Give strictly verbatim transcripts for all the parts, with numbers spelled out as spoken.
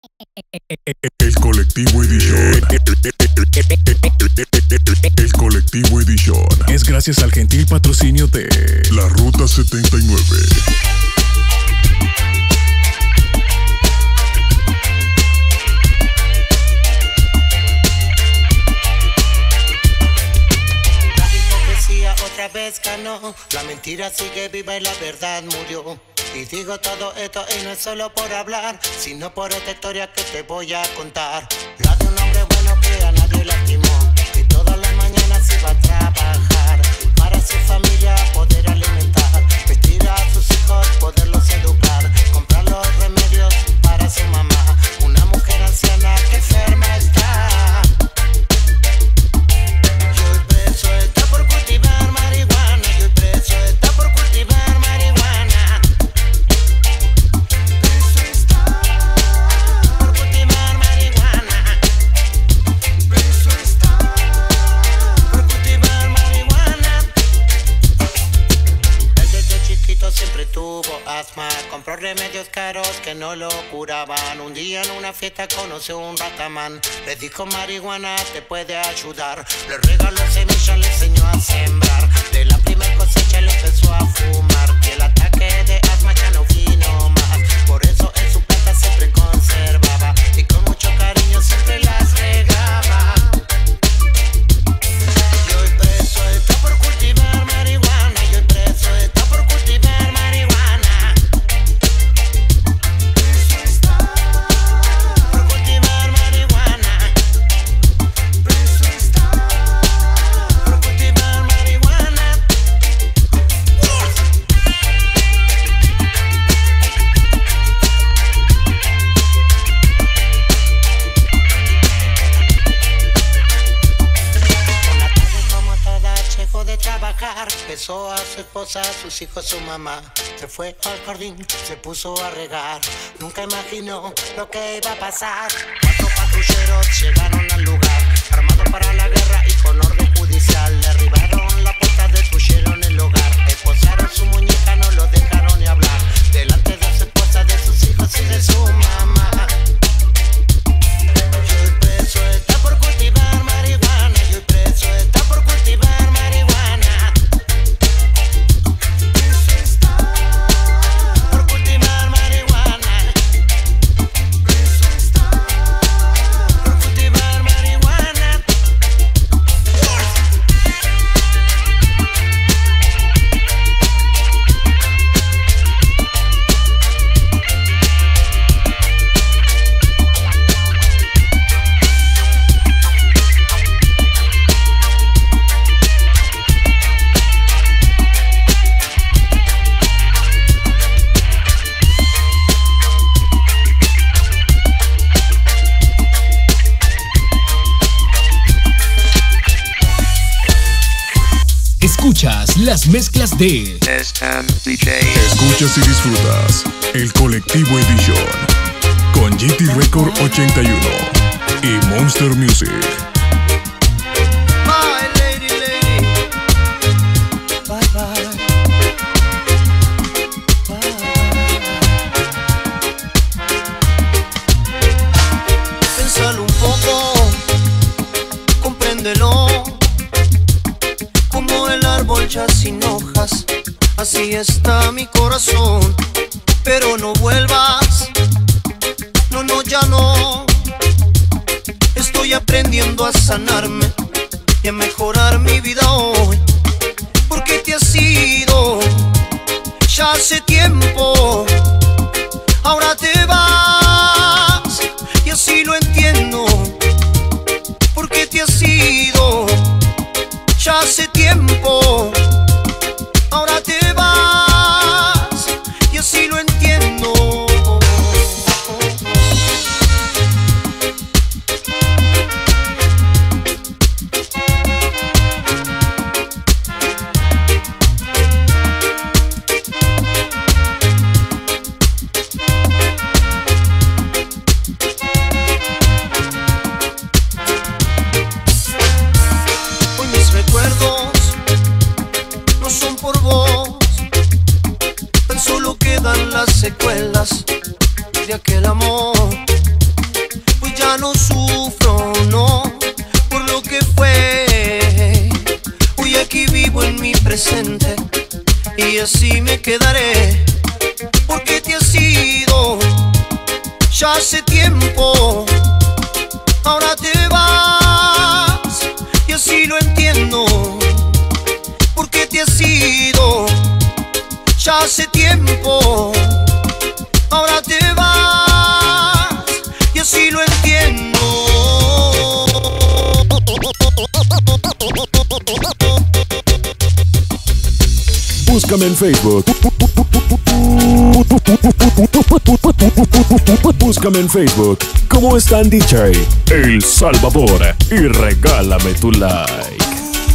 El Colectivo Edition. El Colectivo Edition es gracias al gentil patrocinio de La Ruta setenta y nueve. Otra vez ganó, la mentira sigue viva y la verdad murió. Y digo todo esto y no es solo por hablar, sino por esta historia que te voy a contar. La de un hombre bueno que a nadie lastimó y todas las mañanas iba a trabajar para su familia poder alimentar, vestir a sus hijos, poderlos educar, comprar los remedios para su mamá, una mujer anciana que enferma está. Compró remedios caros que no lo curaban. Un día en una fiesta conoció un ratamán. Le dijo marihuana te puede ayudar. Le regaló semillas, le enseñó a sembrar. De la primer cosecha le empezó a fumar y el ataque de asma ya no vino más. Por eso en su planta siempre conservaba y con mucho cariño siempre las regaba. Y hoy preso está por cultivar marihuana. Y hoy preso está por cultivar marihuana. Besó a su esposa, a sus hijos, a su mamá. Se fue al jardín, se puso a regar. Nunca imaginó lo que iba a pasar. Cuatro patrulleros llegaron al lugar, armados para la guerra y con orden judicial. Le derribaron la puerta, destruyeron el hogar. Esposaron su muñeca, no lo dejaron ni hablar. Delante de su esposa, de sus hijos y de su mamá. Y hoy preso está por cultivar marihuana. Y hoy preso está por cultivar marihuana. Escuchas las mezclas de S M D J. Escuchas y disfrutas El Colectivo Edition con G T Record ochenta y uno y Monster Music. My lady, lady. Bye, bye. Bye. Pénsalo un poco, compréndelo. Como el árbol ya sin hojas, así está mi corazón. Pero no vuelvas, no, no, ya no. Estoy aprendiendo a sanarme y a mejorar mi vida hoy. Porque te has ido ya hace tiempo, ahora te vas y así lo entiendo. Porque te has ido ya hace tiempo, ahora te vas y así lo entiendo. ya no sufro, no, por lo que fue. Hoy aquí vivo en mi presente y así me quedaré, porque te has ido ya hace tiempo. Ahora te vas y así lo entiendo, porque te has ido ya hace tiempo. Ahora te vas y así lo entiendo. Búscame en Facebook. Búscame en Facebook como Stan D J El Salvador y regálame tu like.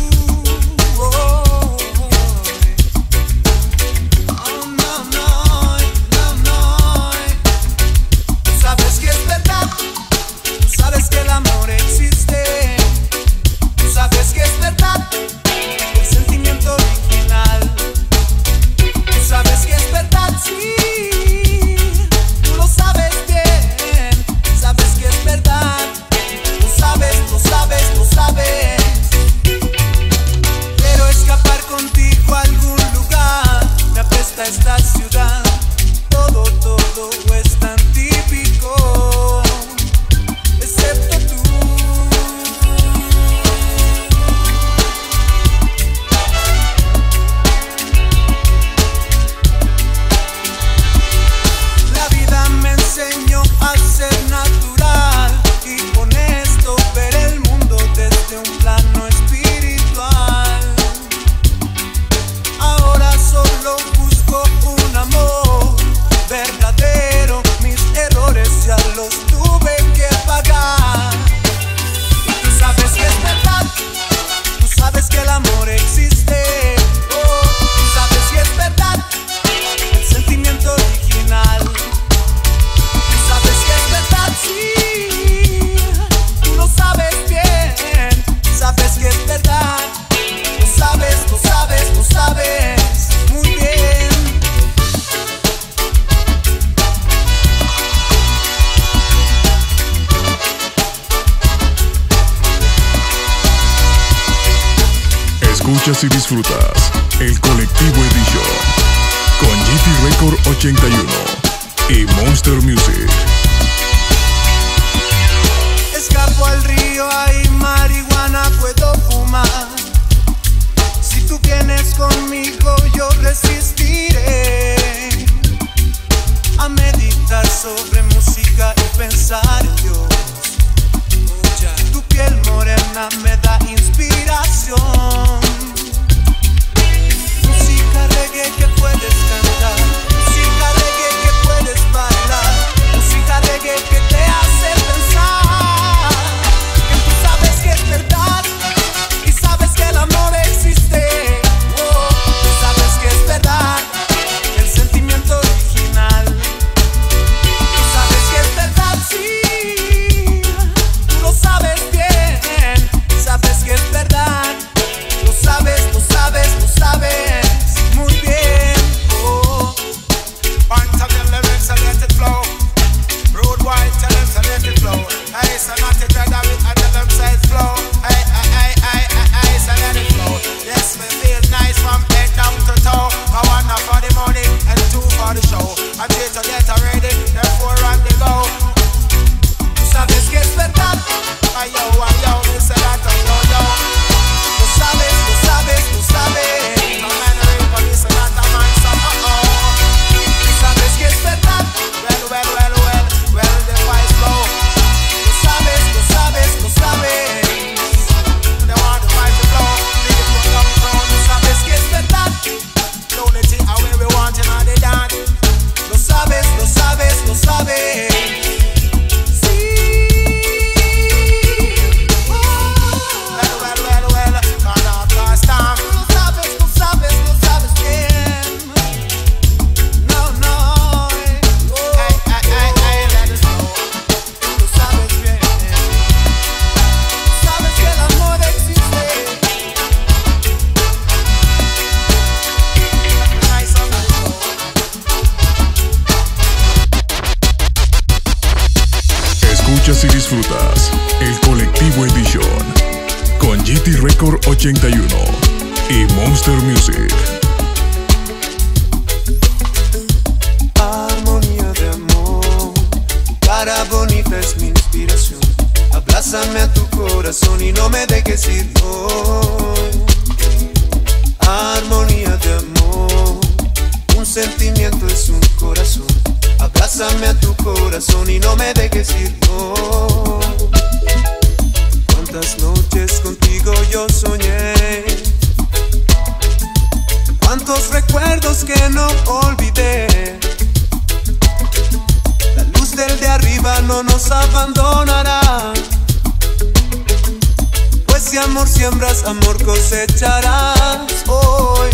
Esta ciudad, todo, todo es tan típico, excepto tú. La vida me enseñó a ser natural y honesto, ver el mundo desde un plano espiritual. Ahora solo un amor verdadero, mis errores ya los tuve que pagar. Y tú sabes que es verdad, tú sabes que el amor existe, oh, tú sabes que es verdad, el sentimiento original. Tú sabes que es verdad, sí, tú lo sabes bien, sabes que es verdad, tú sabes, tú sabes, tú sabes muy bien. Escuchas y disfrutas El Colectivo Edition con G T Record ochenta y uno y Monster Music. Escapo al río, hay marihuana, puedo fumar. Si tú vienes conmigo, yo resistiré a meditar sobre música y pensar Dios. Tu piel morena me da inspiración. Música reggae que puedes cantar, música reggae que puedes bailar, música reggae que te hace pensar que tú sabes que es verdad y sabes que el amor existe, oh, tú sabes que es verdad, el sentimiento original. Tú sabes que es verdad, sí, tú lo sabes bien, sabes que es verdad, lo sabes, lo sabes, lo sabes muy bien, oh. Bunch of them lyrics and let it flow. Rude white, tell them to let it flow. Hey, so not to dread of it, I tell them say it flow. Hey, hey, hey, hey, hey, hey, so let it flow. Yes, me feel nice from head down to toe. I want one for the money and two for the show. I'm here to get ready, therefore run the go. Tú sabes que es verdad, Ay, yo, ay, yo, me say that, oh, yo, yo. lo sabes, lo sabes, lo sabes. No man, but me say that, a man, so, uh, oh. Tú sabes que es verdad, Well, well, well, well, well, the voice flow. lo sabes, lo sabes, Escuchas y disfrutas el Colectivo Edition con G T Record ochenta y uno y Monster Music. Armonía de amor, cara bonita es mi inspiración. Abrázame a tu corazón y no me dejes ir, no. Armonía de amor, un sentimiento es un corazón. Abrázame a tu corazón y no me dejes ir, no. Cuántas noches contigo yo soñé, cuántos recuerdos que no olvidé. La luz del de arriba no nos abandonará, pues si amor siembras, amor cosecharás hoy.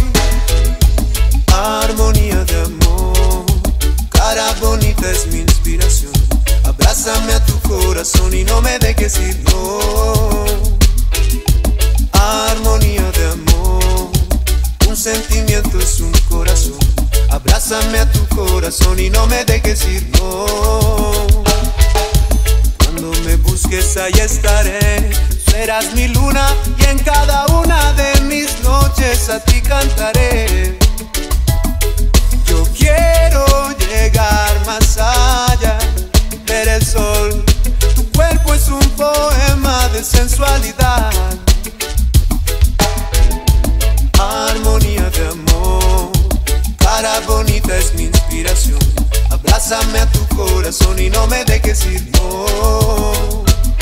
Armonía de amor, cara bonita es mi inspiración. Abrázame a tu corazón y no me dejes ir, no. Armonía de amor, un sentimiento es un corazón. Abrázame a tu corazón y no me dejes ir, no. Cuando me busques ahí estaré, serás mi luna y en cada una de mis noches a ti cantaré. Yo quiero llegar más allá, ver el sol. Tu cuerpo es un poema de sensualidad. Armonía de amor, cara bonita es mi inspiración. Abrázame a tu corazón y no me dejes ir, no.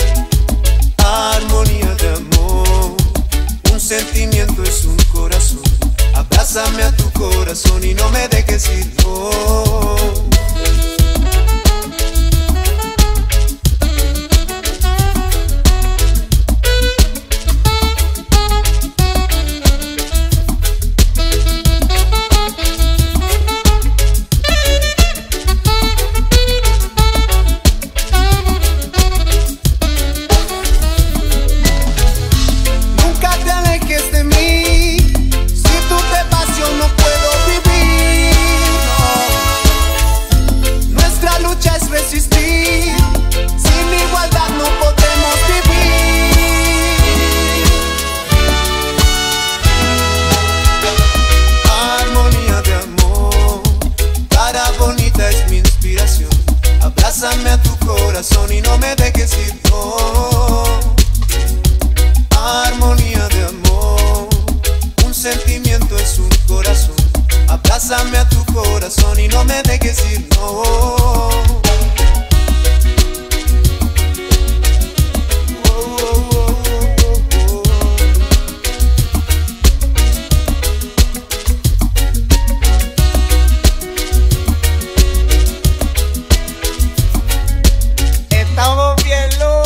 Armonía de amor, un sentimiento es un corazón. Abrázame a tu corazón y no me dejes ir, no. Abrázame a tu corazón y no me dejes ir, no. Armonía de amor, un sentimiento es un corazón. Abrázame a tu corazón y no me dejes ir, no. Estamos bien locos.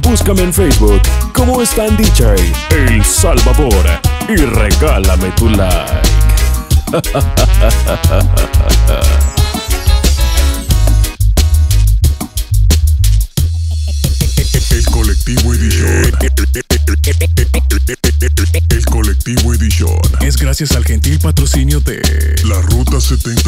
Búscame en Facebook como Stan D J El Salvador y regálame tu like. El Colectivo Edition. El Colectivo Edition es gracias al gentil patrocinio de La Ruta setenta